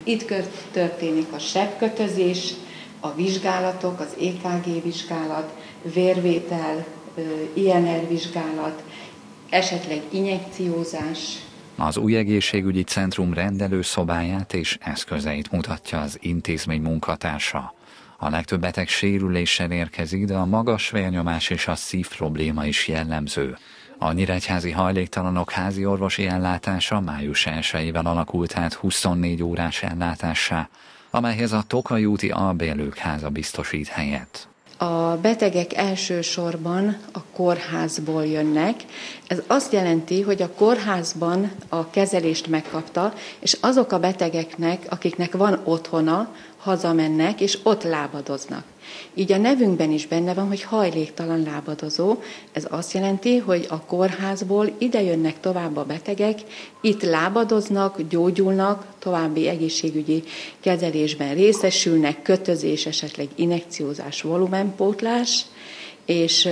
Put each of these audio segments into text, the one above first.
Itt történik a sebkötözés, a vizsgálatok, az EKG vizsgálat, vérvétel, INR vizsgálat, esetleg injekciózás. Az új egészségügyi centrum rendelőszobáját és eszközeit mutatja az intézmény munkatársa. A legtöbb beteg sérüléssel érkezik, de a magas vérnyomás és a szívprobléma is jellemző. A nyíregyházi hajléktalanok házi orvosi ellátása május 1-ével alakult át 24 órás ellátássá, amelyhez a Tokaj úti albérlők háza biztosít helyet. A betegek elsősorban a kórházból jönnek. Ez azt jelenti, hogy a kórházban a kezelést megkapta, és azok a betegeknek, akiknek van otthona, hazamennek, és ott lábadoznak. Így a nevünkben is benne van, hogy hajléktalan lábadozó. Ez azt jelenti, hogy a kórházból ide jönnek tovább a betegek, itt lábadoznak, gyógyulnak, további egészségügyi kezelésben részesülnek, kötözés, esetleg injekciózás, volumenpótlás, és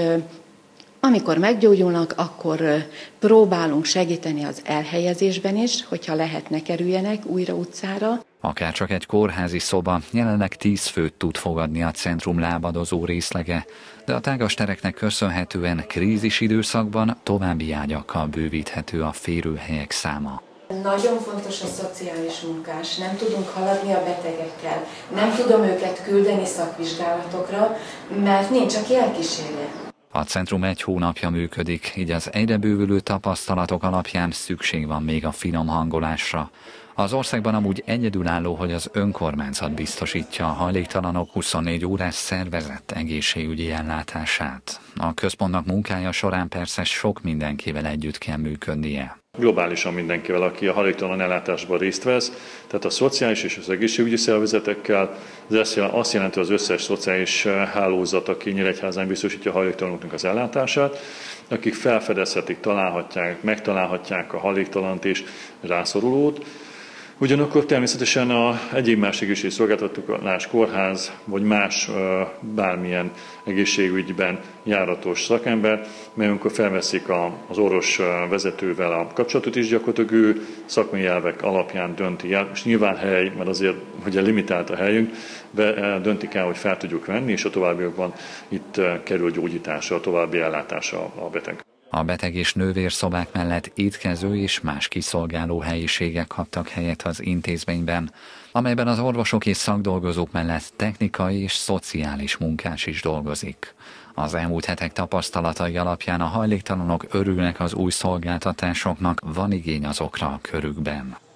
amikor meggyógyulnak, akkor próbálunk segíteni az elhelyezésben is, hogyha lehet, ne kerüljenek újra utcára. Akár csak egy kórházi szoba, jelenleg 10 főt tud fogadni a centrum lábadozó részlege, de a tágas tereknek köszönhetően krízis időszakban további ágyakkal bővíthető a férőhelyek száma. Nagyon fontos a szociális munkás, nem tudunk haladni a betegekkel, nem tudom őket küldeni szakvizsgálatokra, mert nincs, aki elkísérje. A centrum 1 hónapja működik, így az egyre bővülő tapasztalatok alapján szükség van még a finom hangolásra. Az országban amúgy egyedülálló, hogy az önkormányzat biztosítja a hajléktalanok 24 órás szervezett egészségügyi ellátását. A központnak munkája során persze sok mindenkivel együtt kell működnie. Globálisan mindenkivel, aki a hajléktalan ellátásban részt vesz, tehát a szociális és az egészségügyi szervezetekkel, ez azt jelenti az összes szociális hálózat, aki Nyíregyházán biztosítja a hajléktalanoknak az ellátását, akik felfedezhetik, találhatják, megtalálhatják a hajléktalant és rászorulót. Ugyanakkor természetesen egyéb más egészségügyi szolgáltatás, kórház vagy más bármilyen egéségügyben járatos szakember, mert amikor felveszik az orvos vezetővel a kapcsolatot is, gyakorlatilag ő szakmai elvek alapján dönti el, és nyilván hely, mert azért ugye limitált a helyünk, döntik el, hogy fel tudjuk venni, és a továbbiakban itt kerül gyógyításra, a további ellátása a beteg. A beteg és nővérszobák mellett étkező és más kiszolgáló helyiségek kaptak helyet az intézményben, amelyben az orvosok és szakdolgozók mellett technikai és szociális munkás is dolgozik. Az elmúlt hetek tapasztalatai alapján a hajléktalanok örülnek az új szolgáltatásoknak, van igény azokra a körükben.